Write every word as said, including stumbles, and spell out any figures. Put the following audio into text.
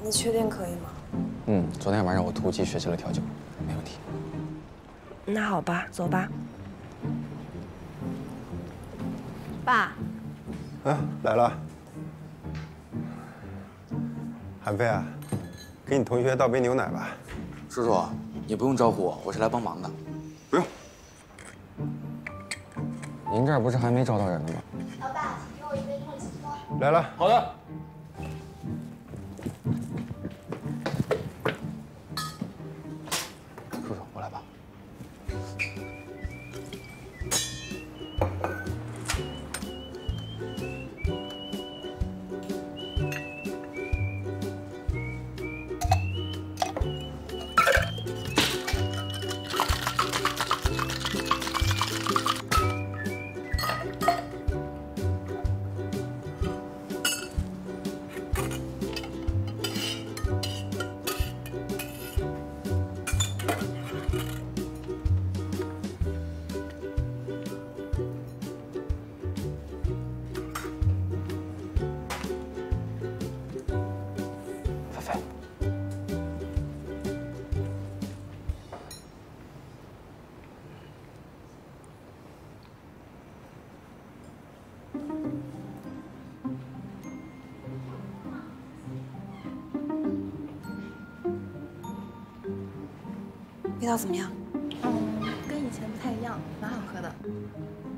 你确定可以吗？ 嗯，昨天晚上我突击学习了调酒，没问题。 那好吧，走吧。 爸。 啊，来了。韩飞啊，给你同学倒杯牛奶吧。 叔叔，你不用招呼我，我是来帮忙的。 不用。 您这儿不是还没招到人呢吗？ 老大，请给我一杯茉莉西多。 来了。 好的。 叔叔，我来吧。 味道怎么样？ 嗯，跟以前不太一样，蛮好喝的。